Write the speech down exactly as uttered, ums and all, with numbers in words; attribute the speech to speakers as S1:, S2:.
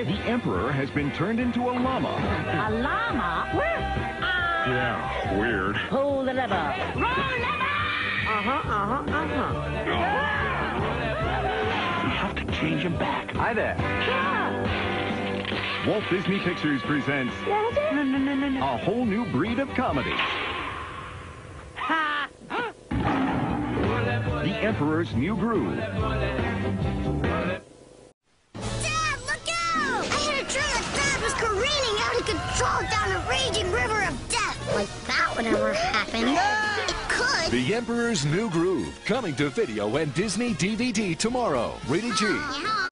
S1: The Emperor has been turned into a llama.
S2: A llama? Where? Uh,
S1: Yeah, weird.
S2: Pull the lever. Roll lever!
S3: Uh-huh, uh-huh, uh-huh.
S1: We have to change him back.
S3: Hi there.
S2: Yeah.
S1: Walt Disney Pictures presents
S2: No, no, no, no, no.
S1: a whole new breed of comedy.
S2: Ha!
S1: The Emperor's New Groove.
S4: Dad, look out! I had a dream that Dad was careening out of control down a raging river of death. Like that would ever happen. It could.
S5: The Emperor's New Groove, coming to video and Disney D V D tomorrow. Rated G.
S4: Yeah.